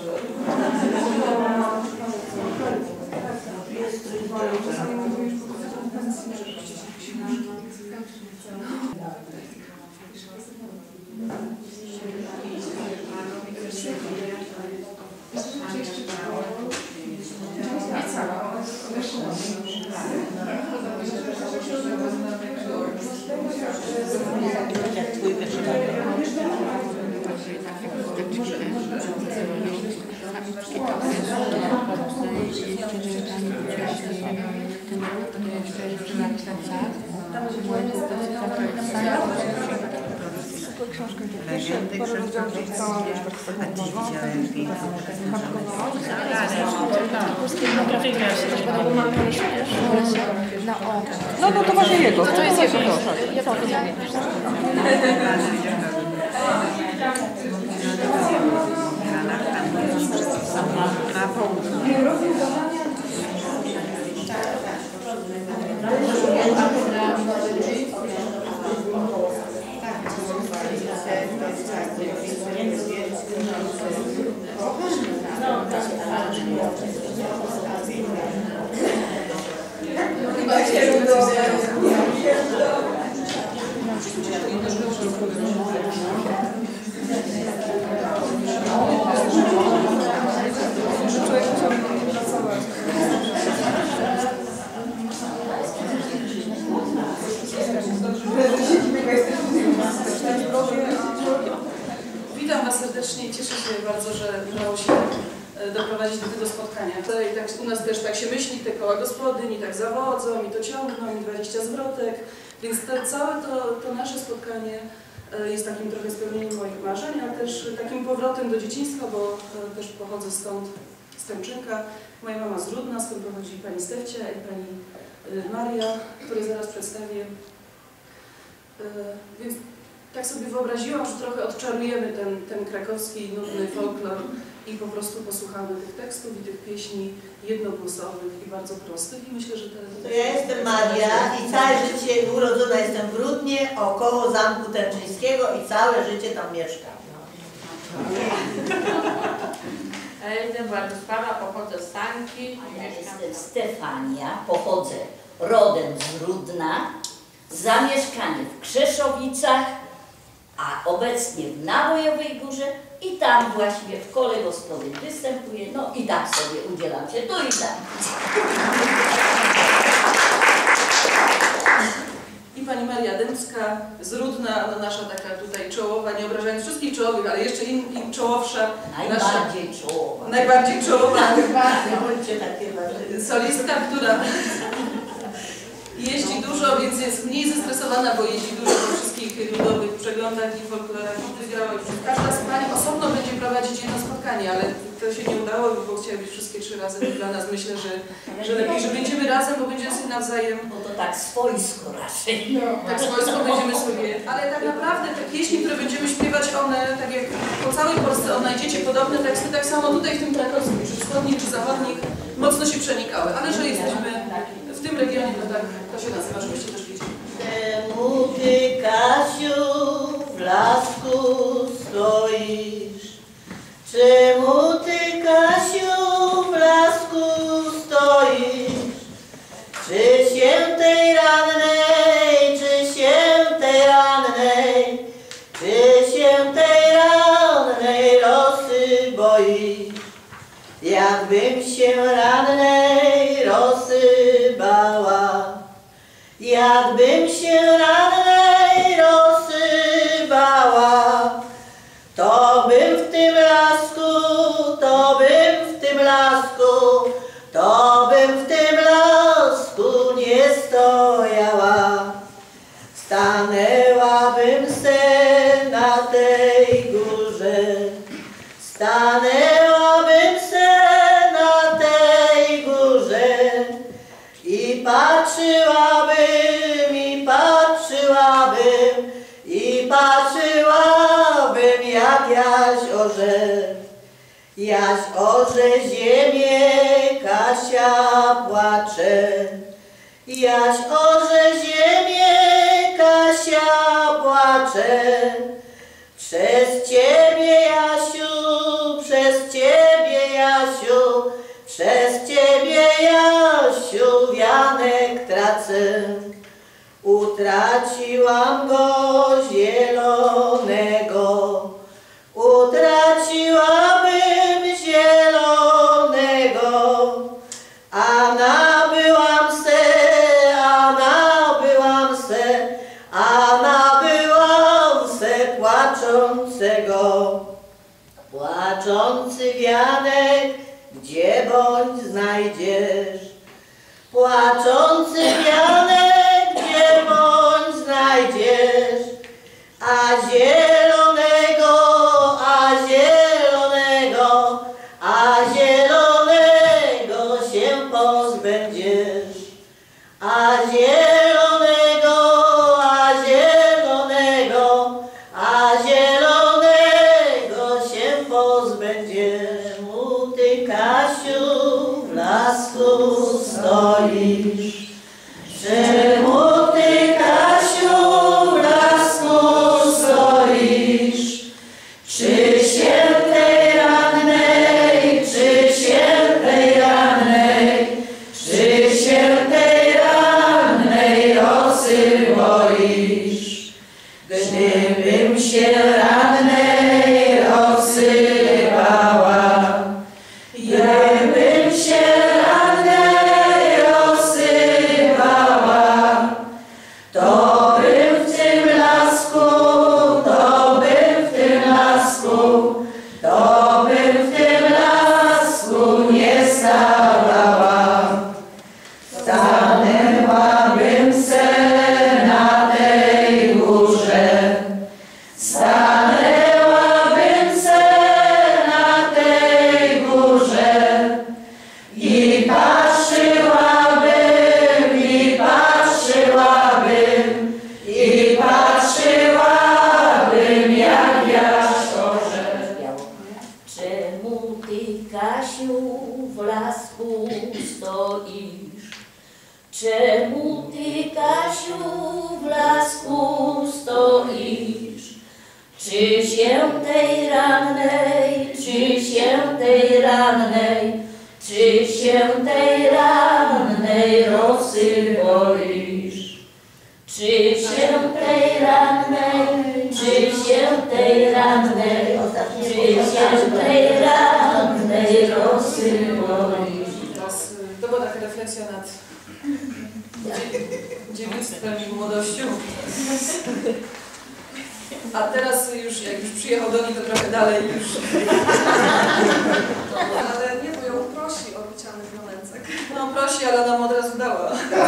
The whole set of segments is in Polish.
No to właśnie jego. To jest jego. Witam Was serdecznie i cieszę się bardzo, że udało się doprowadzić do tego spotkania. Tutaj tak, u nas też tak się myśli, te koła gospodyń i tak zawodzą, i to ciągną, i 20 zwrotek, więc całe to nasze spotkanie jest takim trochę spełnieniem moich marzeń, a też takim powrotem do dzieciństwa, bo też pochodzę stąd, z Tęczynka. Moja mama z Rudna, skąd pochodzi pani Stefcia i pani Maria, które zaraz przedstawię. Więc tak sobie wyobraziłam, że trochę odczarujemy ten krakowski nudny folklor i po prostu posłuchamy tych tekstów i tych pieśni jednogłosowych i bardzo prostych. I myślę, że To ja jestem Maria i całe życie urodzona jestem w Rudnie, około Zamku Tęczyńskiego i całe życie tam mieszkam. Ja jestem Władysława, pochodzę z Sanki. Ja jestem Stefania, pochodzę rodem z Rudna, zamieszkanie w Krzeszowicach, a obecnie w Nabojowej Górze i tam właśnie w kole gospodyń występuję, no i tak sobie udzielam się tu i tam. I pani Maria Dębska z Rudna, no nasza taka tutaj czołowa, nie obrażając wszystkich czołowych, ale jeszcze im czołowsza. Najbardziej czołowa. Najbardziej czołowa. Bądźcie takie Solistka, która jeździ dużo, więc jest mniej zestresowana, bo jeździ dużo po wszystkich ludowych przeglądach i folklorach i wygrała już. Każda z pań osobno będzie prowadzić jedno spotkanie, ale to się nie udało, bo chciała być wszystkie 3 razy. Dla nas myślę, że lepiej, że będziemy razem, bo będziemy sobie nawzajem. Bo to tak swojsko raczej. Tak swojsko będziemy sobie. Ale tak naprawdę te pieśni, które będziemy śpiewać, one, tak jak po całej Polsce odnajdziecie podobne teksty, tak samo tutaj w tym krakowskim, czy wschodnich, czy zachodnich, mocno się przenikały. Ale że jesteśmy w tym regionie, to tak to się nazywa, żebyście też wiedzieli. Czemu ty, Kasiu, w lasku stoisz? Czemu ty, Kasiu, w lasku stoisz? Czy się tej rannej, czy się tej rannej, czy się tej rannej rosy boisz? Jakbym się rannej rosy bała, jakbym się rannej rosy bała, to bym w tym lasku, to bym w tym lasku, to bym w tym lasku nie stojała. Stanęłabym se na tej górze, stanęłabym se na tej górze i patrzyłabym, i patrzyłabym, i patrzyłabym, jak Jaś orze. Jaś orze ziemię, Kasia płacze. Jaś orze ziemię, Kasia płacze. Przez ciebie, Jasiu, przez ciebie, Przez Ciebie, Jasiu, wianek tracę. Utraciłam go zielonego, utraciłabym zielonego, a nabyłam se płaczącego. Płaczący wianek, gdzie bądź znajdziesz? Płaczący wianek, gdzie bądź znajdziesz? A zielonego się pozbędziesz. A zielonego się pozbędziesz. Mu ty, Kasiu, w lasku stoisz. Czemu ty, Kasiu, w lasku stoisz? Czy świętej rannej, czy świętej rosy boisz? Gdybym się rannej rosy bała, gdybym się rannej rosy bała, to bym w tym lasku nie stawała. Stanęłabym se na tej górze, i patrzyłabym, jak wiatr orzeł. Czemu ty, Kasiu, w lasku stoisz? Czemu ty, Kasiu, w lasku stoisz? Czy się tej rannej rosy boisz? Czy się tej rannej rosy boisz? Teraz to była taka refleksja nad dziewictwem i młodością. A teraz już, jak już przyjechał do niej, to trochę dalej już. Ale nie, bo ją prosi o wycianych momencek. No prosi, ale nam od razu dała.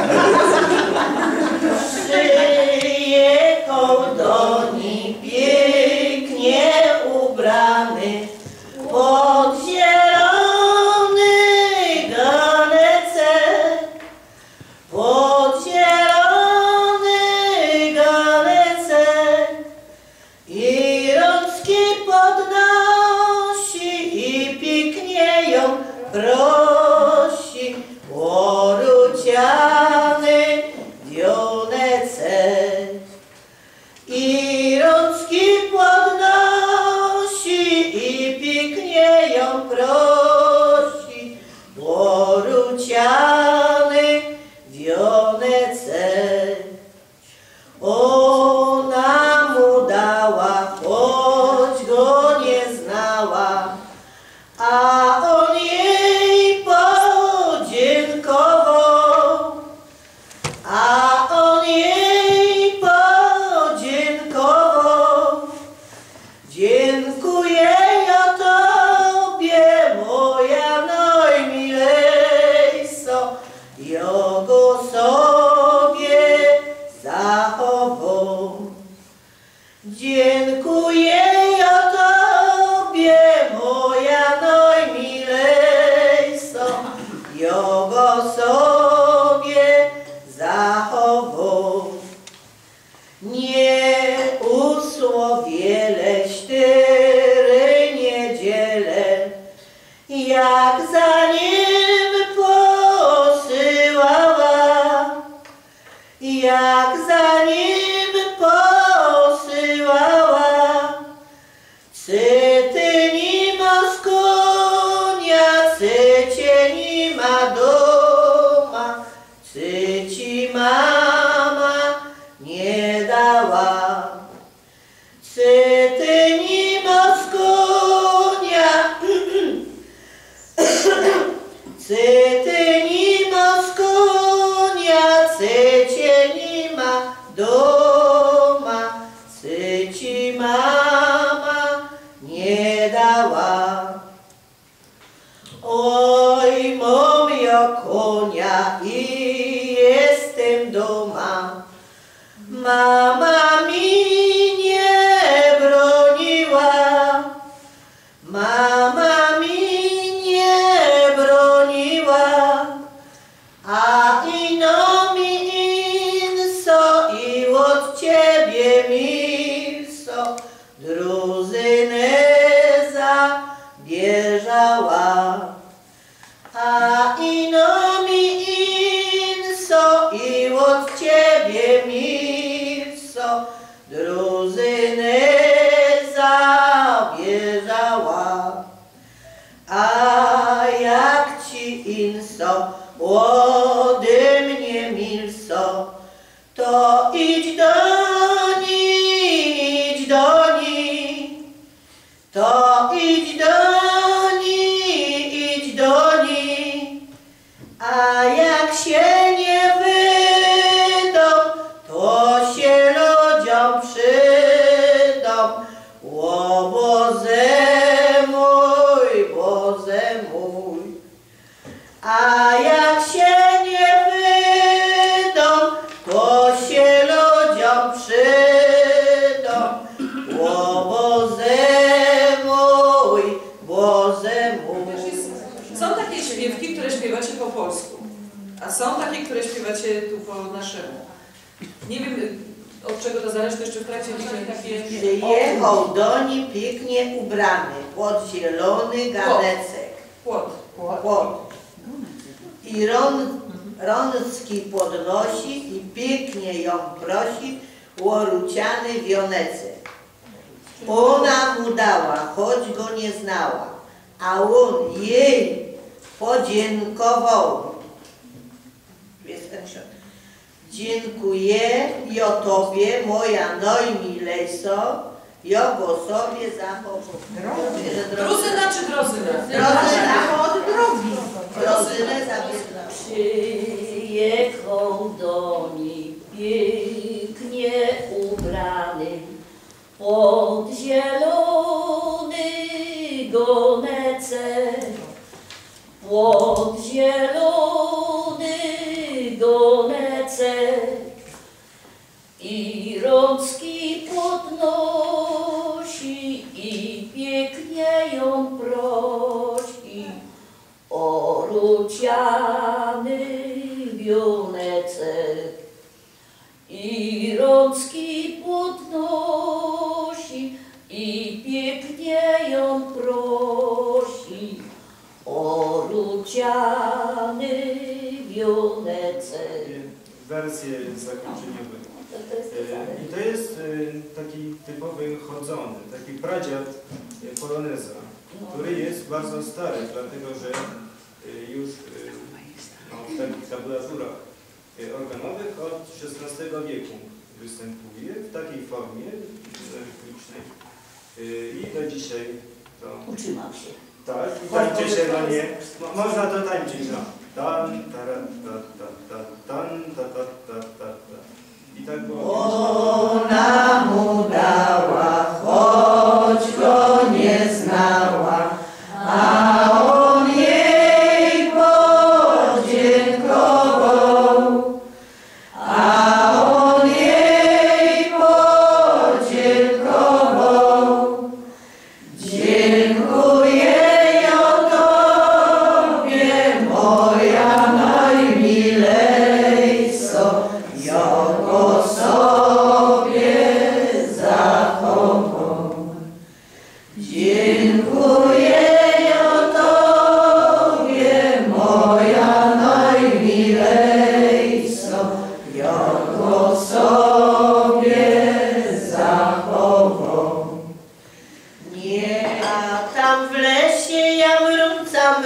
Przyjechał do niej pięknie ubrany, pod zielony garnecek, i rączki podnosi i pięknie ją prosi. O ruciany wionecek, i rączki podnosi i pięknie ją prosi. O ruciany wionecek, ona mu dała, choć go nie znała, a on jej podziękował, Dziękuję ja Tobie, moja najmilejsza, ja go sobie zachowam. Dziękuję ja Tobie, moja najmilejsza, ja go sobie zachowam. Nie usło wiele 4 niedziele, jak za nim posyłała, Czy ty nie masz konia, czy cię nie ma doma, ci mama nie dała. Ty ni moskunia, ty ni moskunia, cię nie ma doma, ci mama nie dała. Oj, mam ja konia i jestem doma, mama mi nie broniła, mama mi nie broniła, a ino mi inso i od ciebie milso druzynę zabierzała. A ino mi inso i od ciebie milso druzynę zabierzała. A jak ci inso ode mnie milso, to idź do niej, idź do niej, to idź do niej, idź do niej. A jak się nie wydą, to się ludziom przydą. O Boże mój, Boże mój. A jak się nie wydą, to się ludziom przydą. O Boże mój, Boże mój. Są takie śpiewki, które śpiewacie po polsku, a są takie, które śpiewacie tu po naszemu. Nie wiem, od czego to zależy, to jeszcze w trakcie dzisiaj takie... Przyjechał do niej pięknie ubrany, pod zielony garnecek. Płot. Płot. I rączki podnosi i pięknie ją prosi o ruciany wionecek. Ona mu dała, choć go nie znała, a on jej podziękował. Dziękuję i o tobie, moja najmilejso, ja go sobie zachował. Druzyna czy drozyna? Drozyna od drogi. Drozynę zabierał. Przyjechał do niej pięknie ubrany, pod zielony gonecek, pod zielony gonecek i rączki podnosi i pięknie ją prosi o ruciany wionecek. I rączki podnosi i pięknie ją prosi o ruciany wionecek. Wersję zakończeniową. I to jest taki typowy chodzony, taki pradziad poloneza, który jest bardzo stary, dlatego że już w takich tabulaturach organowych od XVI wieku występuje w takiej formie rytmicznej i do dzisiaj to... Utrzymał się. Tak, i tańczy się na nie. Można to tańczyć, no. Tan, tara, tan, ta, ta, ta, ta. I tak było. Ona mu dała, choć go nie znała, a on jej podziękował, a on jej podziękował. Dziękuję ja tobie, moja najmilejso, ja go sobie zachował.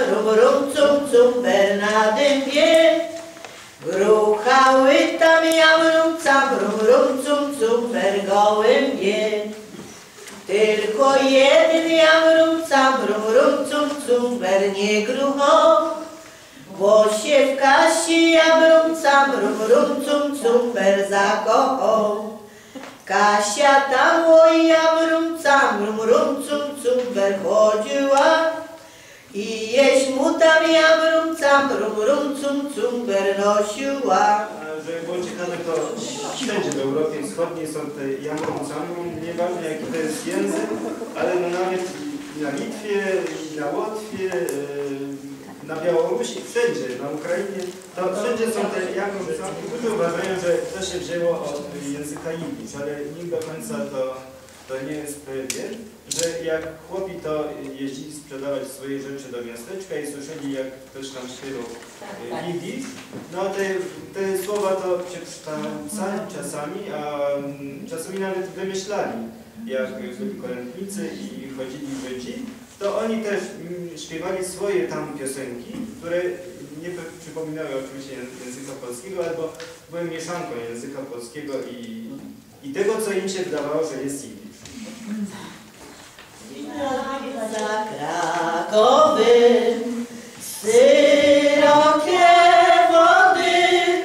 rum rum cum cum na dębie. Gruchały tam jamrum cam rum rum cum cum gołębie. Tylko jeden jamrum cam rum rum cum cum nie gruchał, bo się w Kasi jamrum cam rum rum cum cum zakochał. Kasia tam oj jamrum cam rum rum cum cum chodziła i jeść mu tam jamrum cam rum rum cum cum nosiła. Żeby było ciekawe, to wszędzie w Europie Wschodniej są te jamrum camrum, nieważne jaki to jest język, ale no nawet na Litwie, na Łotwie, na Białorusi, wszędzie, na Ukrainie, to wszędzie są te jamrum camrum. Którzy uważają, że to się wzięło od języka jidysz, ale nikt do końca to nie jest pewien, że jak chłopi to jeździli sprzedawać swoje rzeczy do miasteczka i słyszeli, jak ktoś tam śpiewał jidysz, no te słowa to się przekształcali czasami, a czasami nawet wymyślali. Jak byli kolędnicy i chodzili Żydzi, to oni też śpiewali swoje tam piosenki, które nie przypominały oczywiście języka polskiego, albo były mieszanką języka polskiego i tego, co im się wydawało, że jest jidysz. Za Krakowem syrokie wody,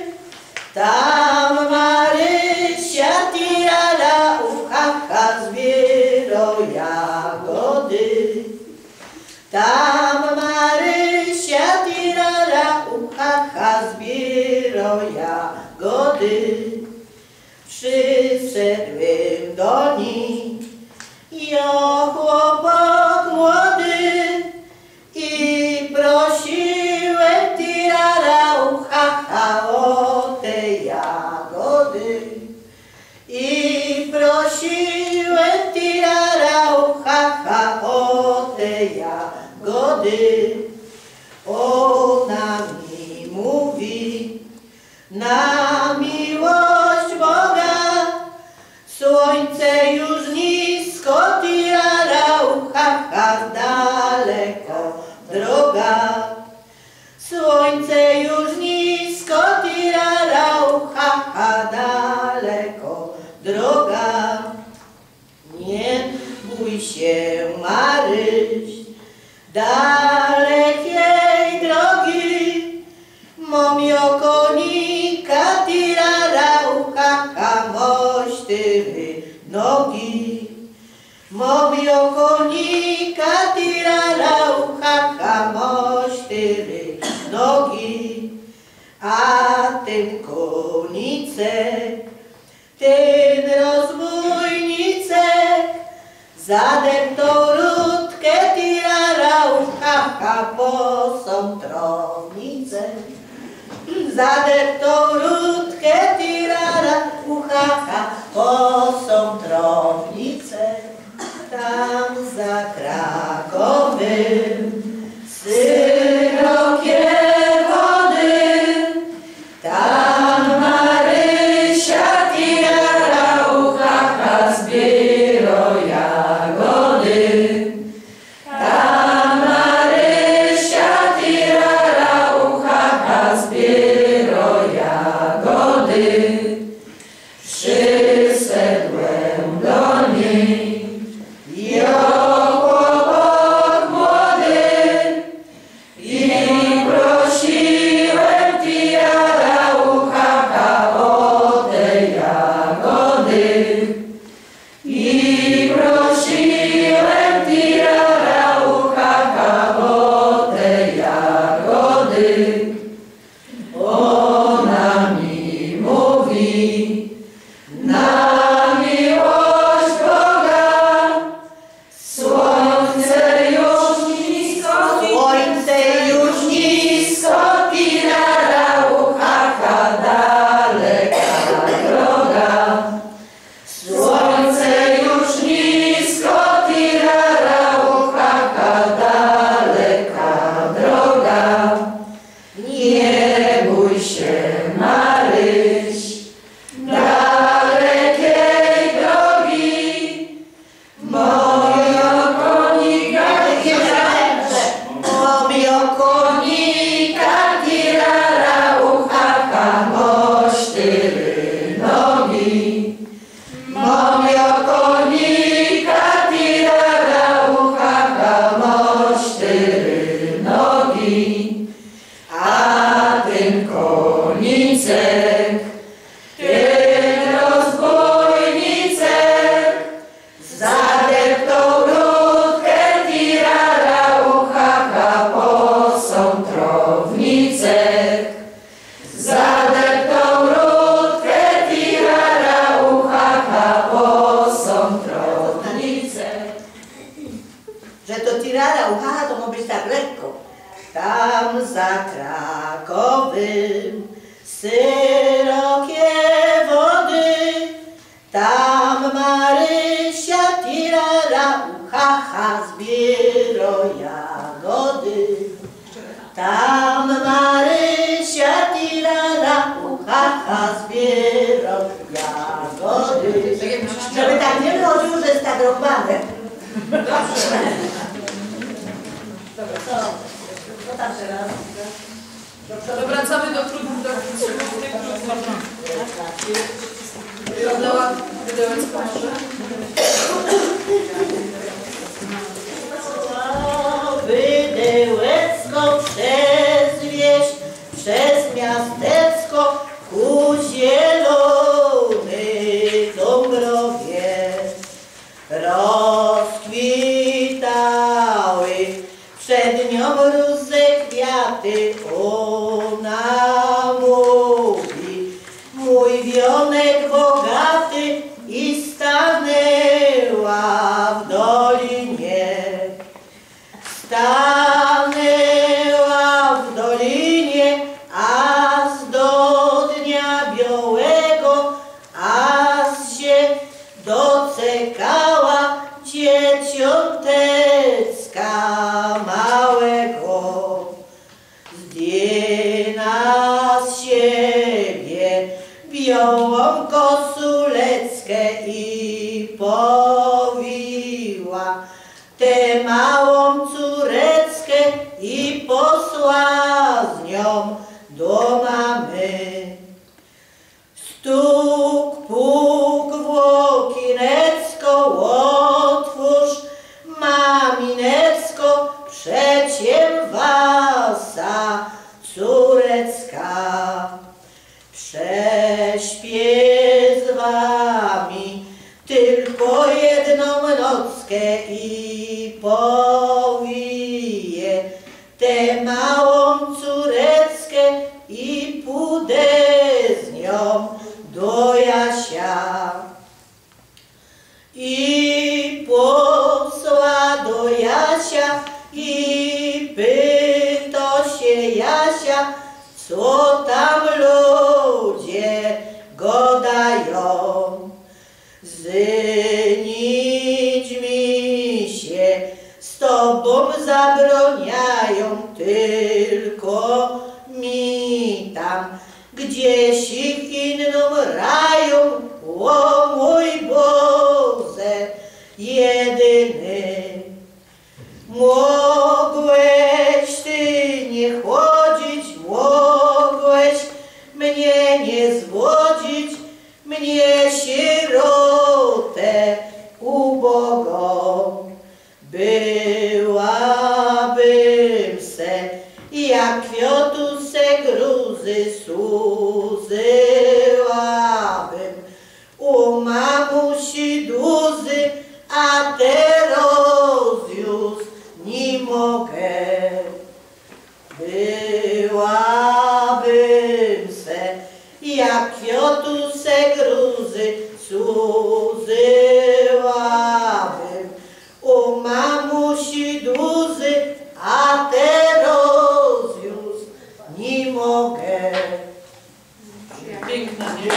tam Marysia tirala uchacha zbiero jagody. Tam Marysia tirala uchacha zbiero jagody. Przyszedłem do nich, ja chłopak młody, i prosiłem tirara uchacha o te jagody. I prosiłem tirara uchacha o te jagody. Ona mi mówi, na miłość Boga, słońce już nisko, tirara uchacha daleko droga. Słońce już nisko, tirara uchacha daleko droga. Nie bój się, Maryś, dalekiej drogi, momio konika, tirara uchacha mośtywy nogi. Momio konika, tirara uchacha mośtywy nogi. A ten konicek, ten rozbójnicek, zadeptał rutkę, tirara uchacha posą trownicę. Zadeptał rutkę, tirara uchacha posą trownicę. Tam za Krakowem syrokie wody, tam Marysia tirara uchacha zbiero jagody. Tam Marysia tirara uchacha zbiero jagody. Przyszedłem do niej, ja chłopak młody, tak lekko. Tam za Krakowym szerokie wody, tam Marysia tirara uchacha zbiero jagody. Tam Marysia tirara uchacha zbiero jagody. Żeby tak nie wychodziło, że jest tak rąbane. Co tam teraz? To wracamy do trudów, do tych Wydełecka może? Wydełecko przez wieś, przez miasteczko ku zielonej Dąbrowie rozkwitały przed nią róże kwiaty. Ona mówi, mój wionek bogaty, i stanęła w dolinie. Stanęła w dolinie, aż do dnia białego, aż się doczekała dzieciątecka małego. Zdjęła z siebie białą kosuleckę i powiła tę małą córeczkę i posła z nią do mamy. Stuk, puk w okienecko, otwórz maminecko, przeciem wasza córeczka. Prześpię z wami tylko jedną nockę i powiję tę małą córeczkę i pójdę z nią do Jasia. I posła do Jasia i pyta się Jasia, co tam ludzie gadają. Z nićmi się z tobą zabroniają, tylko mi tam gdzieś ich inną rają. O mój Boże jedyny, mogłeś Ty nie chodzić, mogłeś mnie nie zwodzić, mnie sierotę ubogą. Byłabym se jak kwiatu se gruzy, służyłabym u mamusi duzy, a teraz już nie mogę. Byłabym se jak kwiatu se gruzy, służyłabym u mamusi duzy, a teraz już nie mogę. Piękna, nie?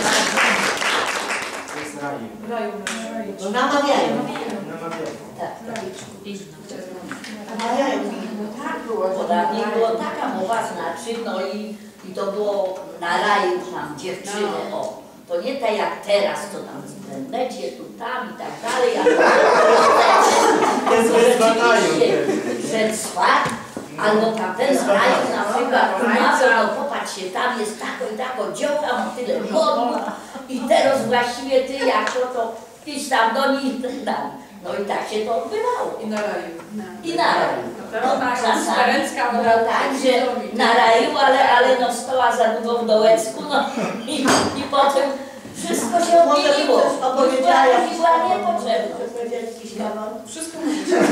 Jest raju. Raju. No namawiają. Namawiają. Tak. Namawiają. Bo dawniej była taka mowa, znaczy, no i to było na raju tam dziewczyny, o. To nie tak jak teraz, co tam w internecie, tu, tam i tak dalej, ale rzeczywiście, że swat, albo tamten raju na przykład, no popatrz się, tam jest tako i tako dziołka, ma tyle modów i teraz właściwie ty jak to idź tam do nich i tak dalej. No i tak się to odbywało. I na raju. I na raju. No, czasami było tak, że na raju, ale no stoła za długo w dołecku, no i potem wszystko się odmieniło. Może coś opowiedziała. I była niepotrzebna. Wszystko mówicie.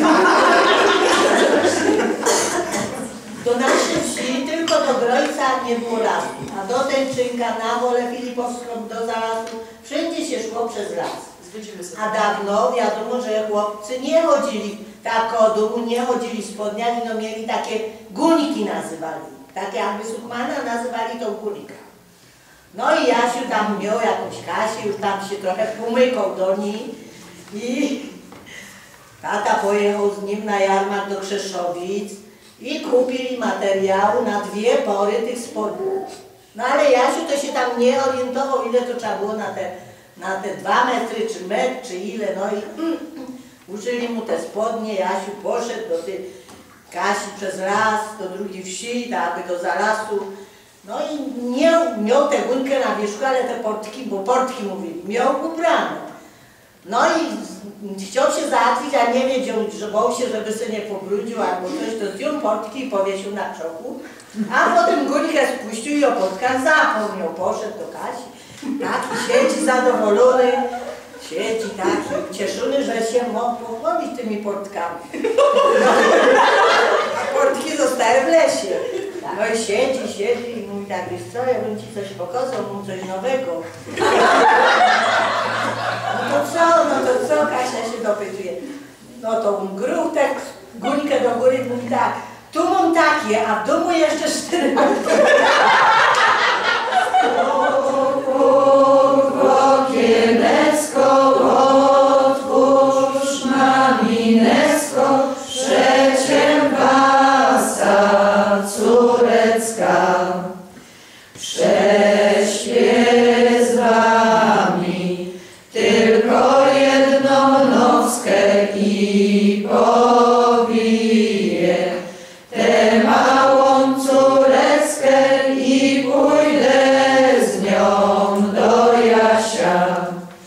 Do naszej wsi tylko do Grojca nie było lasu, a do Tęczynka, na Wolę Filipowską, do Zalasu, wszędzie się szło przez las. Zwiedzimy sobie. A dawno wiadomo, że chłopcy nie chodzili tak o dół nie chodzili w spodniach, no mieli takie guniki nazywali. Tak jakby sukmana nazywali to gunika. No i Jasiu tam miał jakąś Kasię, już tam się trochę pomykał do niej i tata pojechał z nim na jarmark do Krzeszowic i kupili materiału na 2 pory tych spodni. No ale Jasiu to się tam nie orientował, ile to trzeba było na te 2 metry, czy metr, czy ile, no i użyli mu te spodnie, Jasiu poszedł do tej Kasi przez las, do drugiej wsi, aby do zalasu. No i miał tę górkę na wierzchu, ale te portki, bo portki mówili, miał ubrane. No i chciał się załatwić, a nie wiedział, że bał się, żeby sobie nie pobrudził albo coś, to zdjął portki i powiesił na czoku. A potem górkę spuścił i o portkach zapomniał, poszedł do Kasi. Taki siedzi zadowolony, siedzi taki ucieszony, że się mógł pochwalić tymi portkami. No, portki zostały w lesie. No i siedzi i mówi tak, wiesz co, ja bym ci coś pokazał, mu coś nowego. No to co, Kasia się dopytuje. No to on gruł tę górkę do góry i mówi tak, tu mam takie, a w domu jeszcze 4 Okienecko otwórz, maminecko, przeciem wasa córecka. Prześpię z wami tylko jedną nockę i powiję tę małą córeckę i pójdę z nią do Jasia.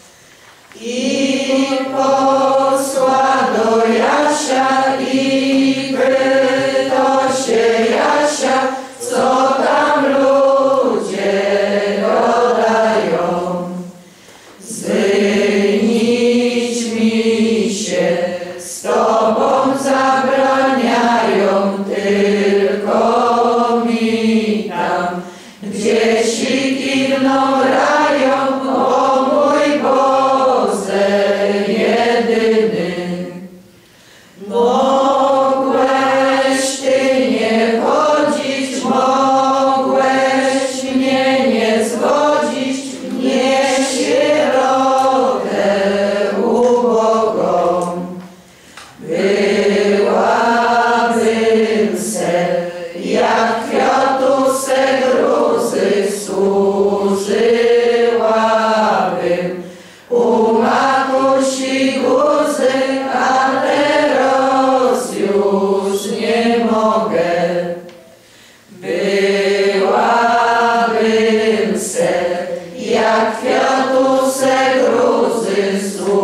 I posła do Jasia i pyta się Jasia, co tam ludzie gadają. Zwynić mi się, z tobą zabraniają, tylko mi tam gdzieś kiwną rają, o mój Boże jedyny. Mogłeś ty nie chodzić, mogłeś mnie nie zwodzić, nie sierotę ubogą. Byłabym se jak kwiatusek rózy, służyłabym u mamusi guzy, a teraz już nie mogę. Byłabym se jak kwiatusek rózy,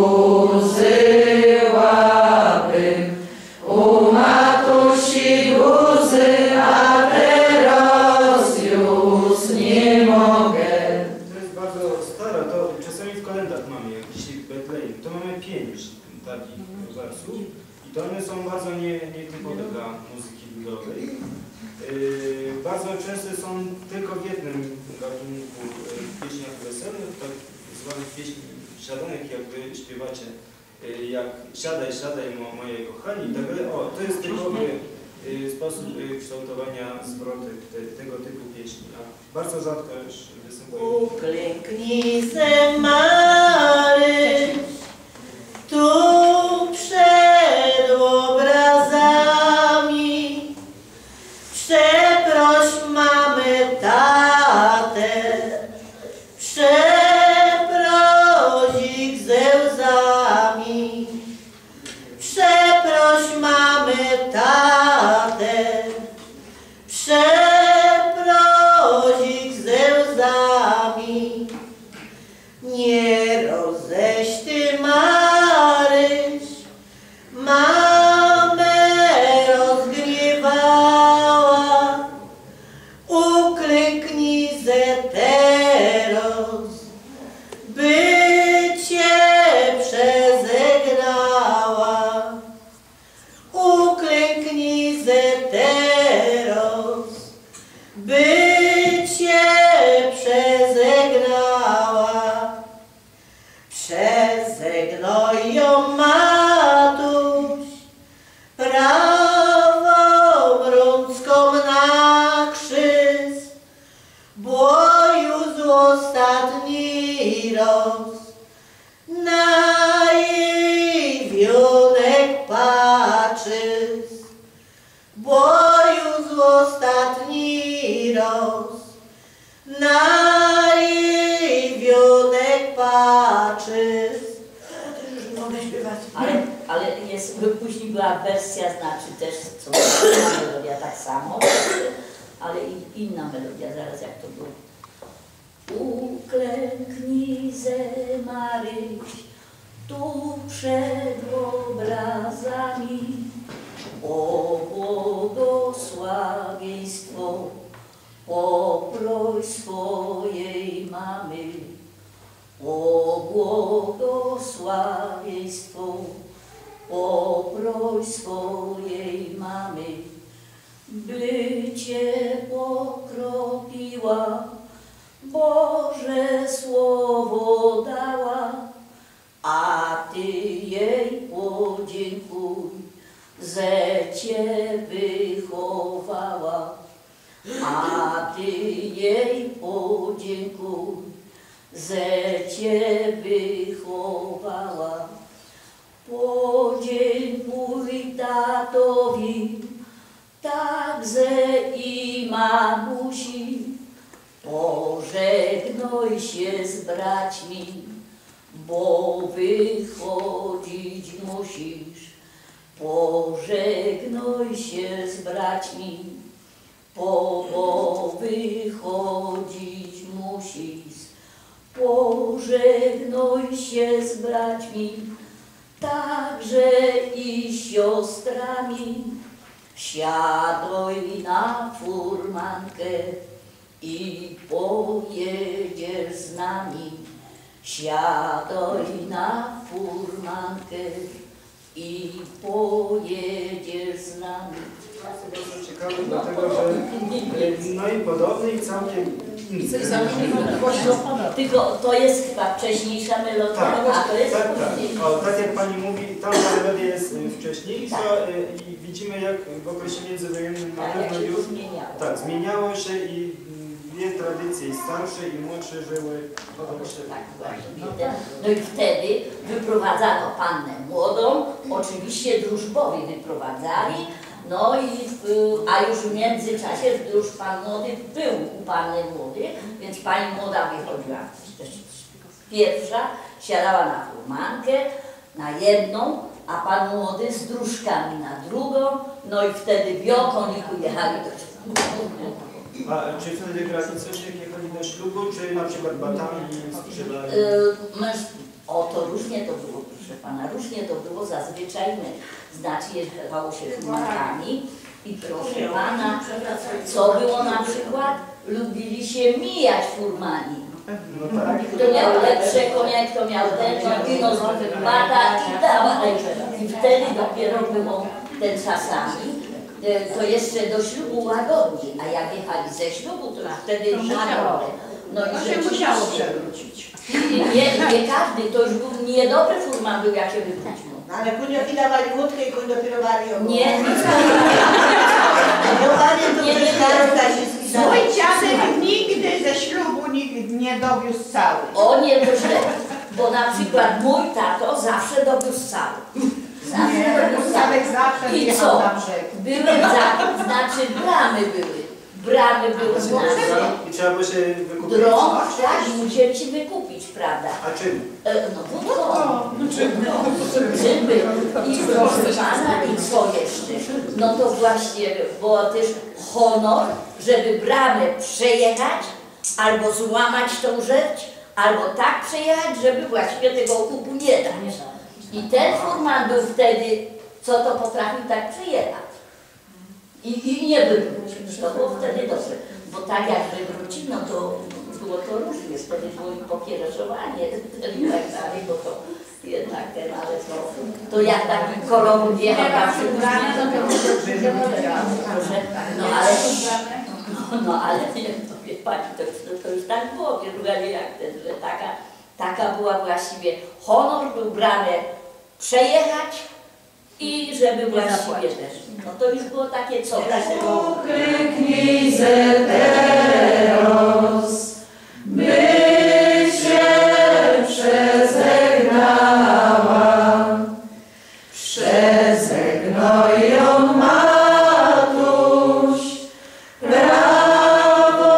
służyłabym u matusi guzy, a teraz już nie mogę. To jest bardzo stara, to czasami w kolendach mamy, jak dzisiaj w Betlejem, to mamy 5 takich wersów i to one są bardzo nietypowe dla muzyki ludowej. Bardzo często są tylko w jednym gatunku pieśniach weselnych, tak zwanych pieśni siadanek, jak wy śpiewacie, jak siadaj, siadaj moje kochani, tak dalej. O, to jest typowy sposób kształtowania zwrotek tego typu pieśni, a bardzo rzadko już występuje. Uklęknij se, Maryś, tu przed obrazami, przeproś mamę, tatę, przeproś ich ze łzami, przeproś mamę, tatę, przeproś ich ze łzami. Nie roześ ty, Maryś, mamę rozgniewała, uklęknij ze teraz, by cię przezegnała. Uklęknij ze teraz, by cię przezegnała. Przezegnoj ją, matuś, teraz. Na jej wionek patrzy. Mogę śpiewać. Ale jest, później była wersja, znaczy też co melodia tak samo, ale inna melodia, zaraz jak to było. Uklęknij ze Maryś, tu przed obrazami, o błogosławieństwo, poproś swojej mamy. O błogosławieństwo, poproś swojej mamy, by Cię pokropiła, Boże słowo dała, a Ty jej podziękuj, że Cię wychowała, a Ty jej podziękuj, że Cię wychowała. Podziękuj tatowi, także i mamusi, pożegnaj się z braćmi, bo wychodzić musisz. Pożegnaj się z braćmi, bo wychodzić musisz. Pożegnaj się z braćmi, także i siostrami. Siadaj na furmankę i pojedziesz z nami. Siadaj na furmankę i pojedziesz z nami. Bardzo ciekawe, dlatego że no i podobny i całkiem inny. Tylko to jest chyba wcześniejsza melodia, Tak, a to jest tak, później. tak. O, tak jak Pani mówi, tam melodia jest wcześniejsza i widzimy jak w okresie międzywojennym na Tak, jak pewno się już zmieniało. tak, zmieniało się i dwie tradycje, i starsze i młodsze żyły. Tak, właśnie. No i wtedy wyprowadzano pannę młodą, oczywiście drużbowie wyprowadzali, no i a już w międzyczasie już pan młody był u panny młodych, więc pani młoda wychodziła pierwsza, siadała na furmankę, na jedną, a pan młody z dróżkami na drugą, no i wtedy w koniku jechali do ślubu. A czy wtedy grali coś, jak jechali do ślubu, czy na przykład batami sprzedali? O, to różnie to było, proszę pana, różnie to było, zazwyczaj znaczy jechało się furmankami i proszę pana, co było na przykład, lubili się mijać furmani. No tak. Kto miał lepsze konie, kto miał ten, no z bata i dawaj. I wtedy dopiero było ten czasami. To jeszcze do ślubu łagodni, a jak jechali ze ślubu, to już wtedy na dole. No i się musiało przewrócić. Nie każdy, to już był niedobry furman był, jak się wywrócił. No ale kuniowi dawali wódkę i kuń dopiero wali ogon. Nie, Mój dziadek nigdy ze ślubu nie dowiózł cały. o nie, to źle, bo na przykład mój tato zawsze dowiózł cały. Zawsze dowiózł cały. Dziadek zawsze I jechał co? na brzeg. Były znaczy bramy były. Bramy były znaczy. I trzeba było się wykupić? Drąg, tak, musieli się wykupić, prawda? A czym? No wódką. Czym był? I proszę pana, i co jeszcze? No to właśnie było też honor, żeby bramę przejechać, albo złamać tą rzecz, albo tak przejechać, żeby właściwie tego okupu nie dać. I ten furman był wtedy, co to potrafił tak przejechać. I nie wywrócił. To było wtedy dobrze. Bo tak jak wywrócił, no to było to różnie. Wtedy było i pokiereszowanie i tak dalej, bo to jednak ten, ale to jak taki kolor jechał na przykład. No ale nie, to wie pani, to już tak było, nie jak ten, że taka była właściwie, honor był bramę przejechać i żeby właściwie też. No to już było takie co. Uklęknij ze teraz, by się przeżegnała. Przeżegnaj ją, matuś, prawo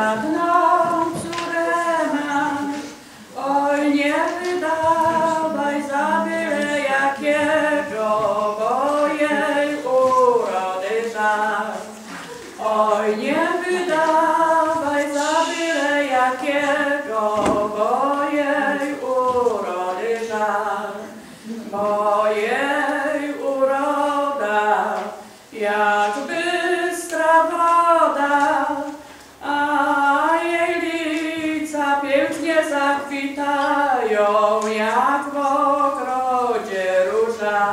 ładną córę mam, oj nie wydawaj za byle jakiego, bo jej urody żal. Oj nie wydawaj za byle jakiego, bo jej urody żal. Bo jej uroda jak bystra woda, a jej lica pięknie zakwitają jak w ogrodzie róża.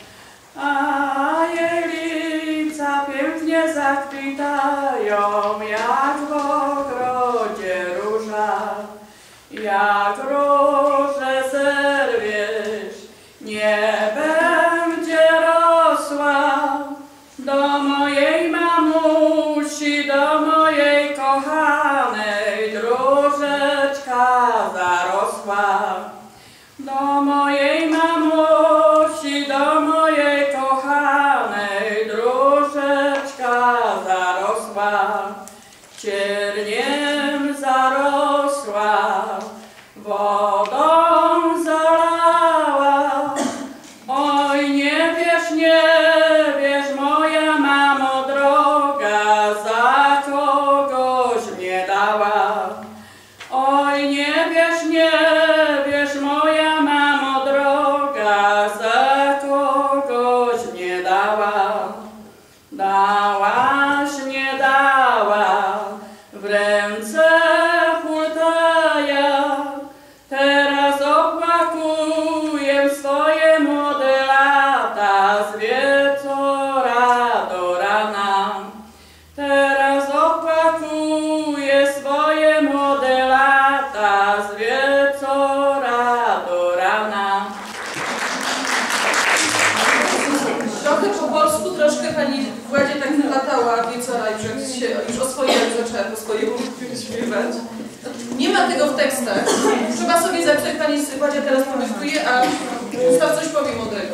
A jej lica pięknie zakwitają jak w ogrodzie róża. Jak róże zerwiesz, nie będzie rosła do mojej mamusi, do mojej kochanej dróżeczka zarosła. Do mojej mamusi, do mojej kochanej dróżeczka zarosła. Cierniem zarosła, wodą zalała. Oj nie wiesz, moja mamo droga, za kogoś mnie dała. Oj nie wiesz, moja mamo droga, za kogoś mnie dała. Dałaś, nie dała, w ręce hultaja. Teraz opłakuję swoje młode lata, z wieczora do rana. Teraz opłakuję swoje młode lata, z wieczora do rana. Trochę po polsku, troszkę pani Władzie tak latała wieczora, już o swojej zaczęła po swojemu śpiewać. Nie ma tego w tekstach. Trzeba sobie zapisać, pani Władzia teraz pomyśluje, a Gustaw coś powie mądrego.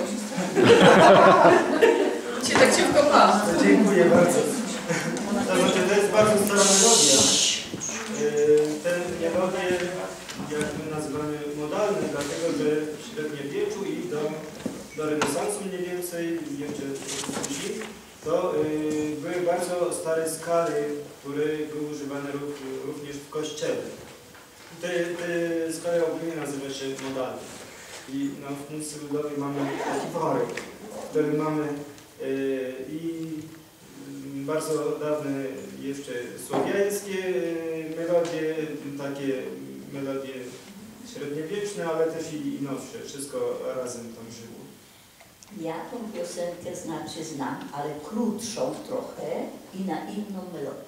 Cię tak cię wkopała. Dziękuję bardzo. To znaczy, to jest bardzo stara melodia. Tę melodię jakby nazywamy modalne, dlatego że w średniowieczu i do renesansu mniej więcej, jeszcze później, to były bardzo stare skale, które były używane również w kościele. Te skale ogólnie nazywa się modalne. I w muzyce ludowej mamy taki worek, w którym mamy i bardzo dawne jeszcze słowiańskie melodie, takie melodie średniowieczne, ale też i nowsze. Wszystko razem tam żyło. Ja tą piosenkę znam, ale krótszą trochę i na inną melodię.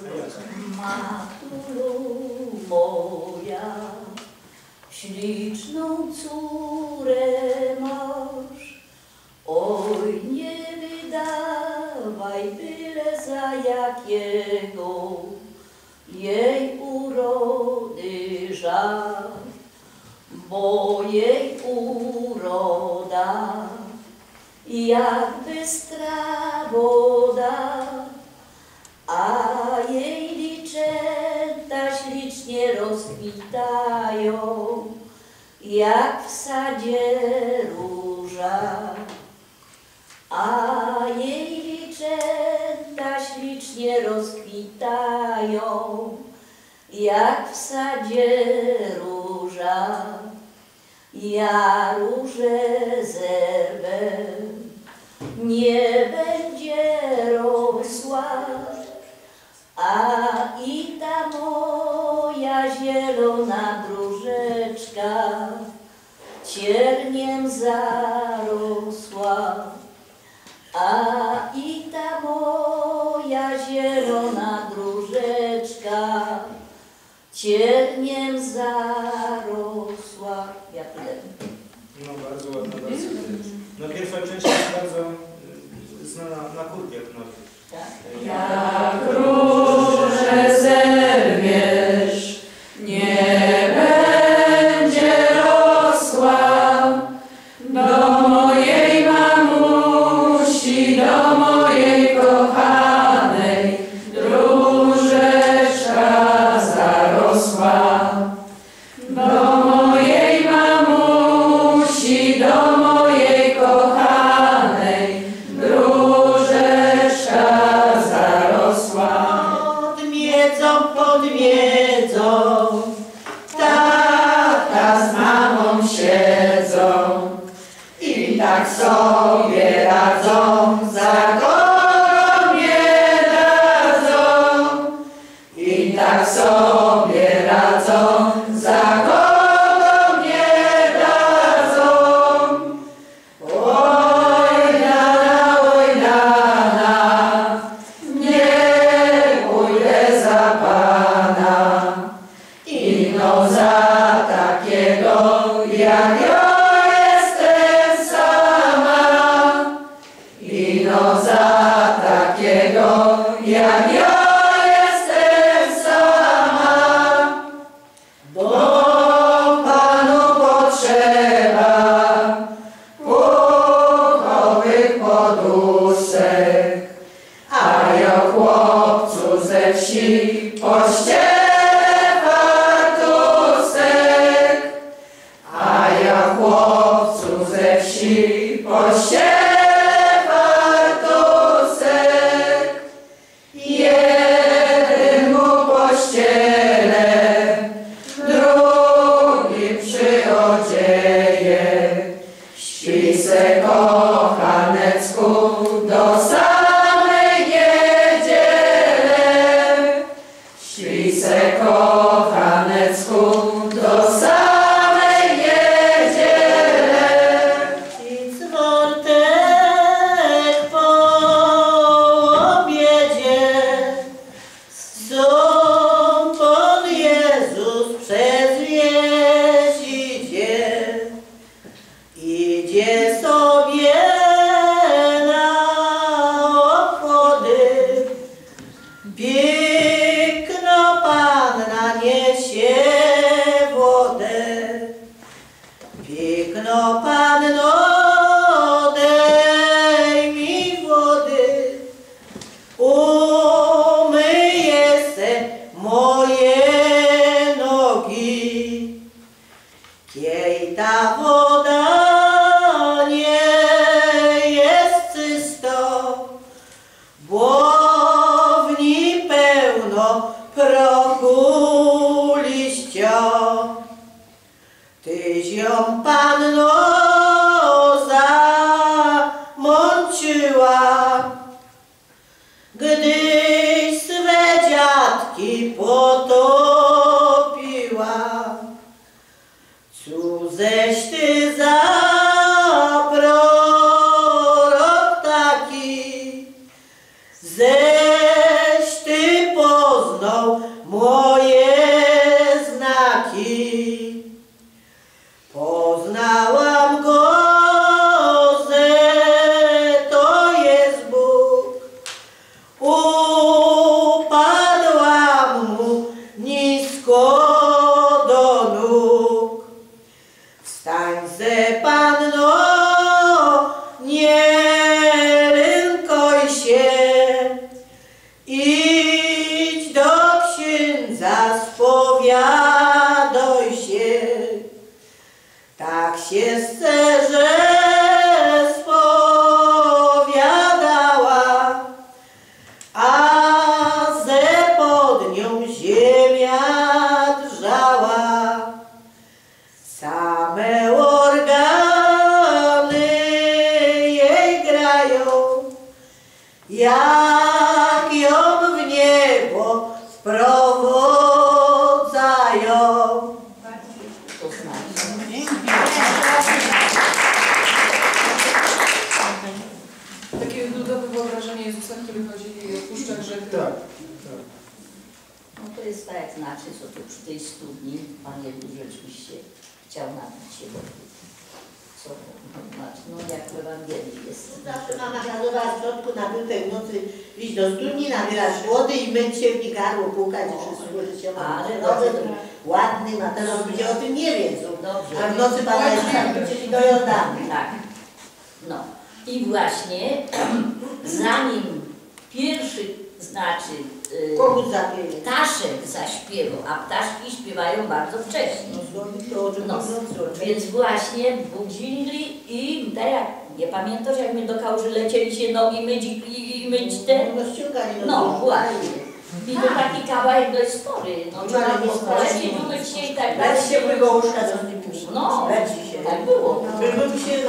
Matulu moja, śliczną córę masz, oj nie wydawaj byle za jakiego, jej urody żal, bo jej uroda jak bystra woda, a jej liczęta ślicznie rozkwitają jak w sadzie róża. A jej liczęta ślicznie rozkwitają jak w sadzie róża. Ja różę zerwę, nie będzie rosła, a i ta moja zielona dróżeczka cierniem zarosła. A i ta moja zielona dróżeczka cierniem zarosła. Ja tyle. No bardzo ładna wersja. No pierwsza część jest bardzo znana na kurdiach nawet. Tak? Jak róże zerwiesz, nie będzie rosła, do mojej mamusi, do mojej kochanej dróżeczka podwiedzą, tata z mamą siedzą i tak sobie radzą, za kogo nie dadzą, i tak sobie radzą, za kogo nie dadzą. Oj dana, nie pójdę za Pana, ino za takiego jak ja jestem sama, ino za takiego jak ja jestem sama, bo Panu potrzeba puchowych poduszek, a ja chłopcu ze wsi pościelę fartusek, a ja chłopcu ze wsi pościelę fartusek, jeden mu pościelę, drugi przyodzieje, śpi se kochanecku do samej niedziele, śpi se kochanecku do samej niedziele. I czwartek po obiedzie stąd Pan Jezus przez wieś idzie, idzie sobie na obchody, piękna Panna niesie wodę, piękno Panno dej mi wody, umyję se moje nogi, kiej ta woda nie jest czysto, bo w niej pełno prochu liścia. Tyś ją Panno zamąciła, gdyś swe dziadki potopiła. Cóżeś ty za prorok taki, ześ ty poznał moje znaki. Poznałam go, że to jest Bóg, upadłam mu nisko do nóg. Wstań se Panno, nie lękaj się, idź do księdza, spowiadaj się. Tak się szczerze spowiadała, a ze pod nią ziemia drżała. Same organy jej grają, jak ją w niebo wprowadzają. To znaczy. Takie ludowe wyobrażenie Jezusa, który chodzi i opuszcza grzechy. Tak. No to jest tak jak znaczy, co tu przy tej studni Pan Jezus rzeczywiście chciał napić się wody. Co to znaczy? No jak w Ewangelii jest. Zawsze mama kazowała w środku na piątek w nocy iść do studni, nabierać wody i myć się w gardło, płukać i wszystko, że się ma. Ale nowy, dobrze. ładny, a teraz ludzie o tym nie wiedzą. Dobrze. A w nocy Pana Jezusa wrócili do Jordanu. Tak. No i właśnie zanim pierwszy, znaczy Kogut zapieje. ptaszek zaśpiewał, a ptaszki śpiewają bardzo wcześnie. No, więc właśnie budzili i tak jak, nie pamiętasz jak my do kałuży lecieli się nogi myć i myć te? No ściągali. No właśnie. I to taki kawałek dość spory. No, No, trzeba ale nie było spory. polecieć, umyć się i tak dalej. Lec się byłego łóżka do nim puszczą. No, Leci się. tak było. Bym się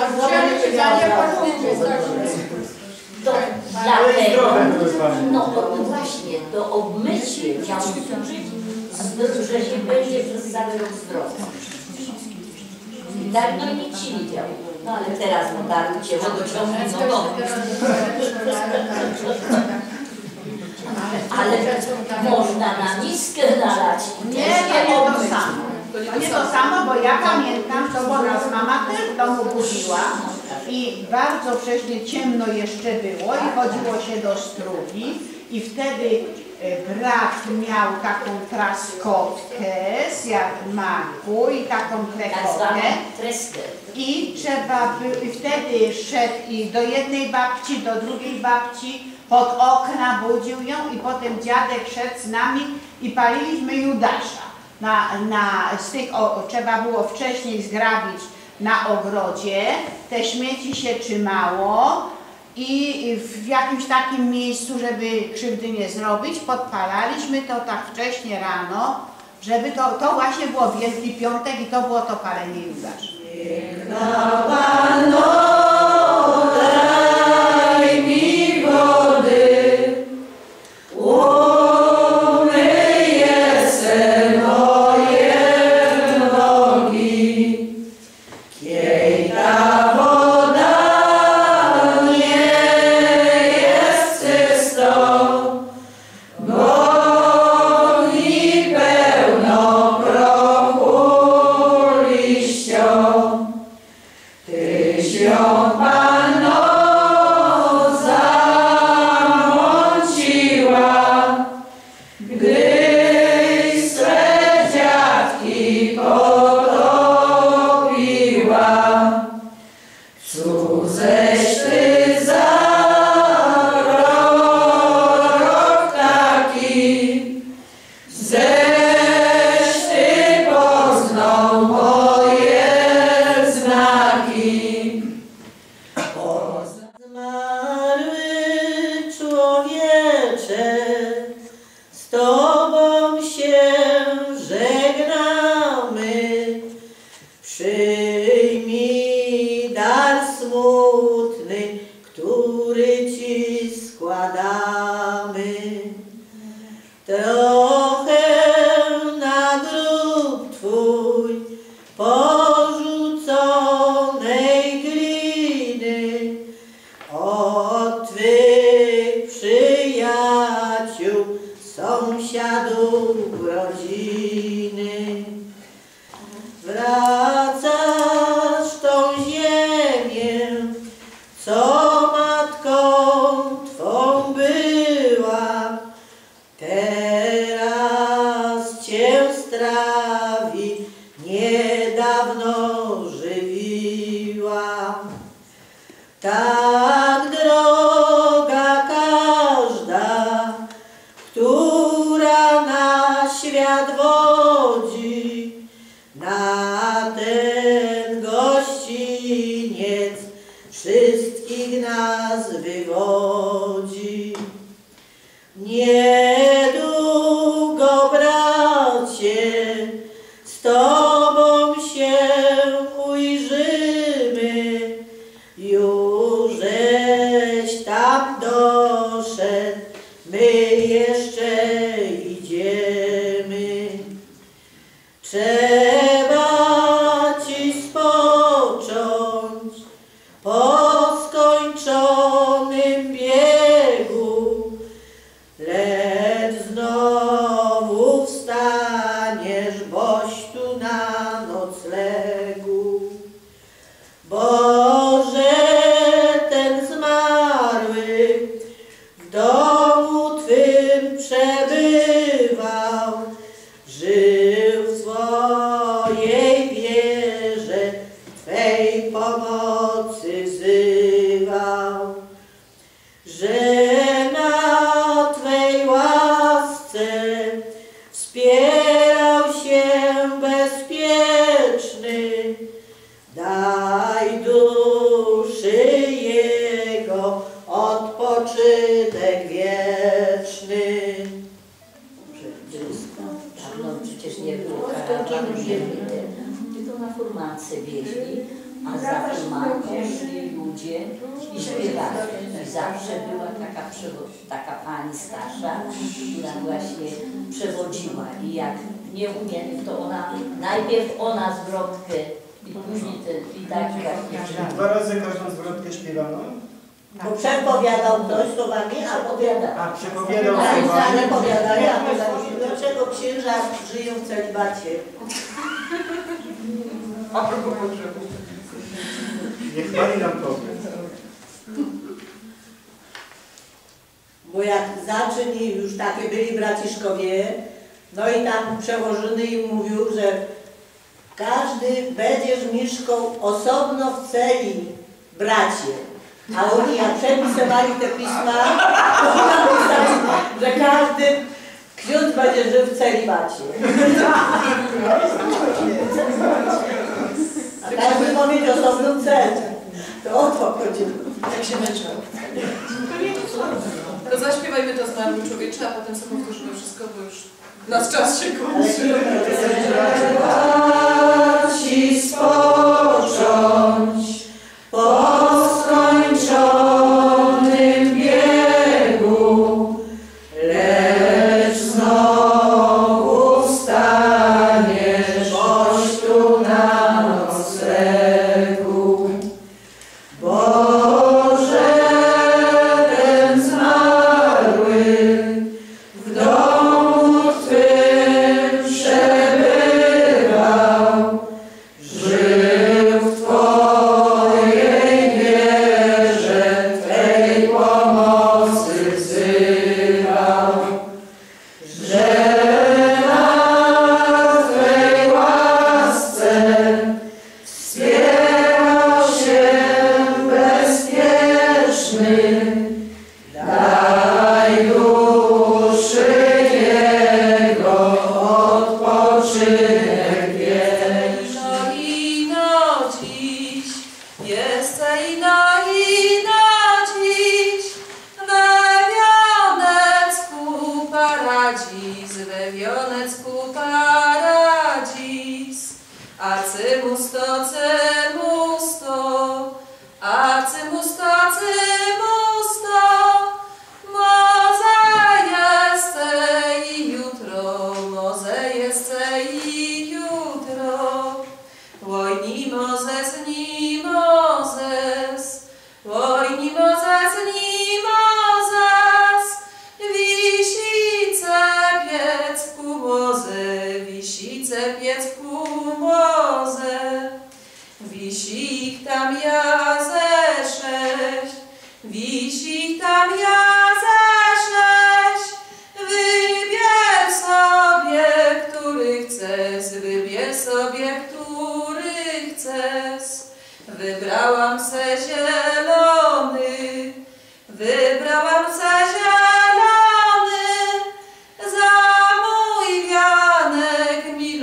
To Ale i zdrowe dlatego, były Pani. no właśnie, to obmycie miało służyć, że się będzie przez cały rok zdrowy. I tak, no i nic się nie działo. No ale teraz no darcie wodociągi, no. Ale można na miskę nalać. Nie, to nie to samo. To nie to samo, bo ja pamiętam, to bo nas mama też w domu budziła i bardzo wcześnie ciemno jeszcze było i chodziło się do strugi i wtedy brat miał taką traskotkę z jarmaku i taką Tak zwaną krekotkę. treskę. I i wtedy szedł i do jednej babci, do drugiej babci, pod okna budził ją i potem dziadek szedł z nami i paliliśmy Judasza. Z tych trzeba było wcześniej zgrabić na ogrodzie, te śmieci się trzymało i w jakimś takim miejscu, żeby krzywdy nie zrobić, podpalaliśmy to tak wcześnie rano, żeby to właśnie było Wielki Piątek i to było to palenie Judasza. Daj mi wody, umyję se moje nogi. Kiej ta woda nie jest czystą, bo mi pełno prochu liścią. Tyś ją Panno zamąciła, gdyś swe dziatki potopiła. Cóżeś ty za rok taki, żeś ty poznał moje znaki. Zmarły człowiecze, z Tobą się żegnamy. Przyjmij dar smutny, który Ci składamy. Trochę na grób Twój porzuconej gliny od Twych przyjaciół, sąsiadów, rodziny. Wracasz tą ziemię, co matką Twą była, teraz Cię strawi, niedawno żywiła. Tak droga każda, która na świat wodzi, na ten gościniec wszystkich nas wywodzi. Niedługo, bracie, z Tobą się ujrzymy, jużeś tam doszedł, my jeszcze idziemy. Trzeba Ci spocząć po skończonym biegu, lecz znowu wstaniesz, boś tu na noclegu. Boże, ten zmarły w domu Twym przebywał, żył w swoim no przecież nie było karawanu, tylko na furmance wieźli, a za furmanką szli ludzie i śpiewali. I zawsze była taka pani starsza, która właśnie przewodziła i jak nie umieli, to ona, najpierw ona zwrotkę i później i tak jak 2 razy każdą zwrotkę śpiewano? Bo przepowiadał ktoś słowami, a powiadał. A, przepowiadał Ale słowami. powiadali, a potem dlaczego księża żyją w celibacie? A propos pogrzebu. Niech Pani nam powie. Bo jak zaczęli już takie byli braciszkowie, no i tam przełożony im mówił, że każdy będziesz mieszkał osobno w celi, bracie. A oni jak przepisywali te pisma, to napisali, że każdy ksiądz będzie żył w celibacie. A każdy ma mieć osobną celę. To o to chodziło. Jak się męczą. To zaśpiewajmy to zmarłym człowiecze, a potem sobie powtórzymy wszystko, bo już nasz czas się kończy. Ci spocząć po skończonym biegu, lecz znowu wstaniesz, boś tu na noclegu. Boże, ten zmarły w domu Twym przebywał, żył w Twojej wierze, Twej pomocy wzywał, że na Twej łasce wspierał się bezpieczny. Daj duszy Jego odpoczynek wieczny. No dziś, jest ino dziś, we wionecku paradis, acymusto, moze jest i jutro, łojni Mozes, ni Mozes, wisice piec ku moze, wisi ich tam ja ze 6, wybierz sobie, który chcesz. Wybrałam se zielony, za mój wianek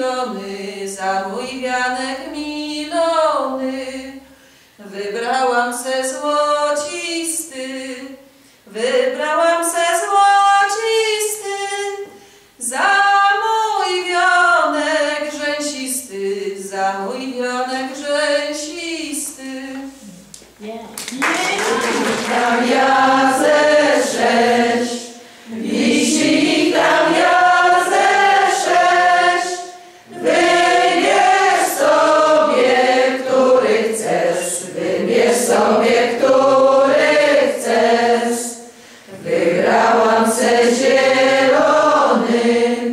milony. Wybrałam se złocisty, za mój wionek rzęsisty. Tam ja ze 6, wisi tam ja ze 6, wybierz sobie, który chcesz. Wybrałam se zielony,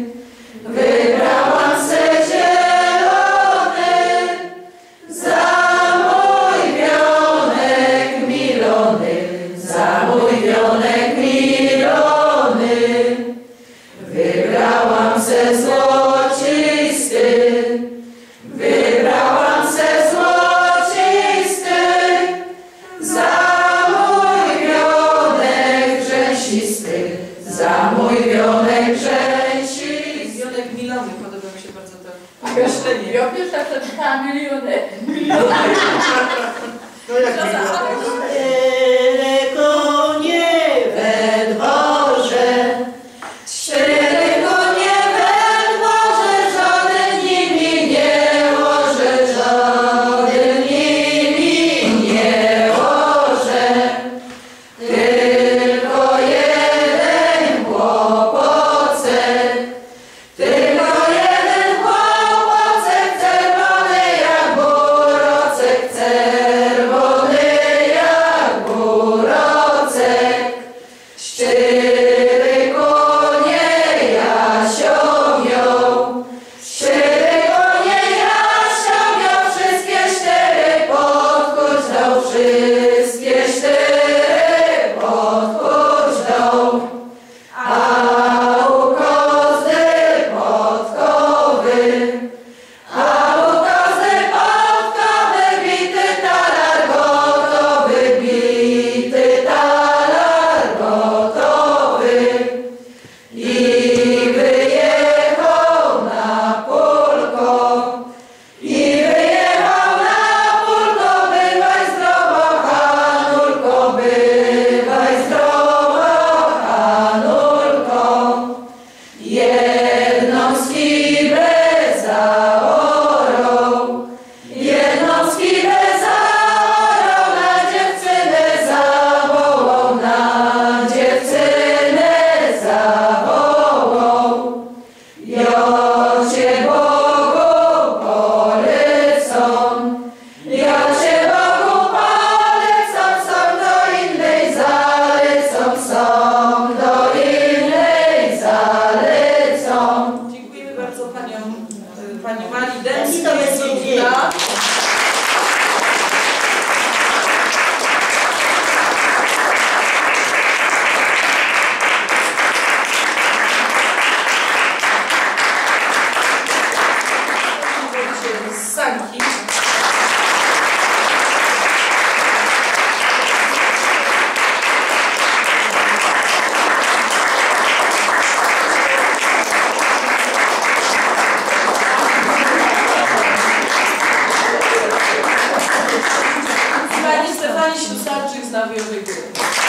za mój wionek milony. Wybrałam se złocisty, za mój wionek rzęsisty, Wionek milony, podoba mi się bardzo to określenie. Ja pierwsza to 2 miliony. No jak Cztery konie we dworze, pani Marii I Dębskiej to jest z jej Rudna. Z Sanki. Pani Stefani Ślusarczyk z Nawiowej Góry.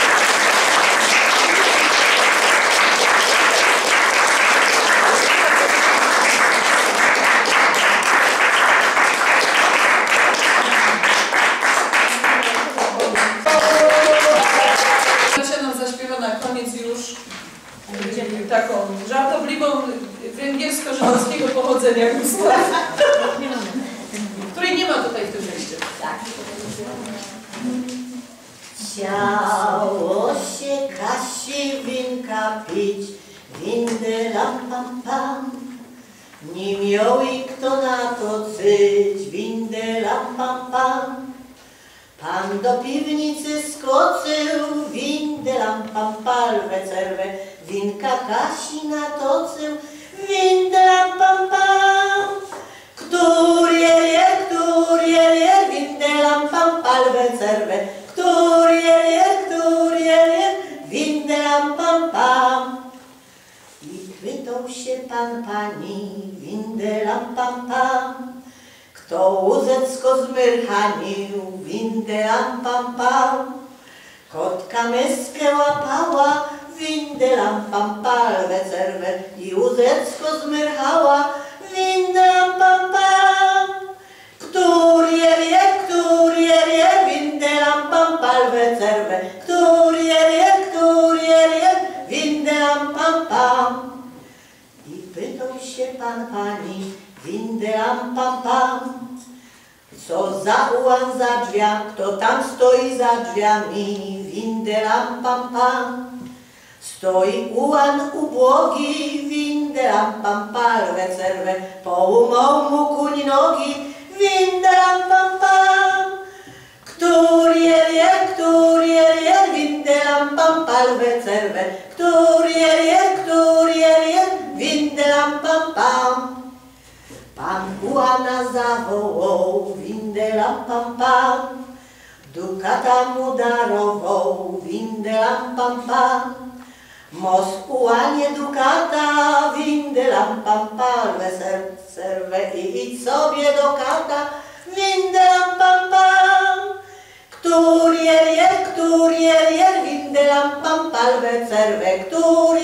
Kasia nam zaśpiewa na koniec już taką żartobliwą węgiersko-żydowskiego pochodzenia Gustaw, której nie ma tutaj w tym mieście. Tak. Chciało się Kasi winka pić, windy lam pam pam. Nie miał i kto na to cyć, windy lam pam pam. Pan do piwnicy skoczył, windy lam pam palwę cerwę, winka Kasi natoczył, windy lam pam pam. Który je, windy lam pam palwę cerwę, który je, windy lam pam pam. I pytał się pan pani, windy lam pam pam. Kto łóżeczko zmyrchanił, windy lam pam pam. Kotka myskę łapała, windy lam pam palwę cerwę i łóżeczko zmyrchała, windy lam pam pam. Który je, windy lam pam palwę cerwę, który je, windy lam pam pam. I pytał się pan pani, windy lam pam pam. Co za ułan za drzwiami, kto tam stoi za drzwiami, windy lam pam pam. Stoi ułan ubłogi, windy lam pam palwę cerwę, połumał mu kuń nogi, windy lam pam pam. Który je, windy lam pam palwę cerwę, który je, windy lam pam pam. Pan ułana zawołał, windy lam pam pam. Dukata mu darował, windy lam pam pam. Most ułanie dukata, windy lam pam palwę cerwę i idź sobie do kata, windy lam pam pam. Który je, windy lam pam palwę cerwę, który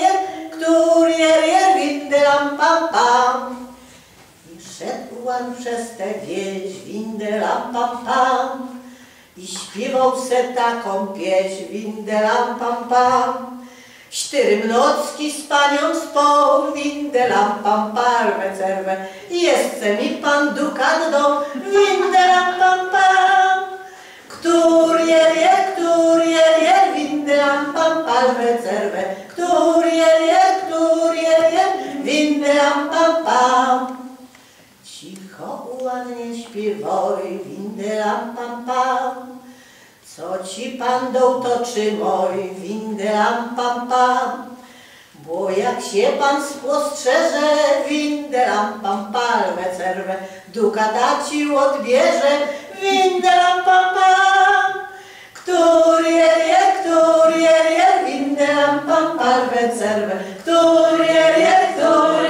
je, windy lam pam pam. I szedł ułan przez tę wieś, windy lam pam pam. I śpiewał se taką pieśń, windy lam pam pam. Cztyrymnocki z panią spał, windy lam pam palwę cerwę, jeszcze mi pan dukat dał, windy lam pam pam. Który je, windy lam pam palwę cerwę, który je, windy lam pam pam. Cicho ładnie śpiewoj, windy lam pam pam. Co ci pan dał, to czy moj, windy lam pam pam. Bo jak się pan spostrzeże, windy lam pam palwę cerwę, dukata ci odbierze, windy lam pam pam. Który je, windy lam pam palwę cerwę, który je,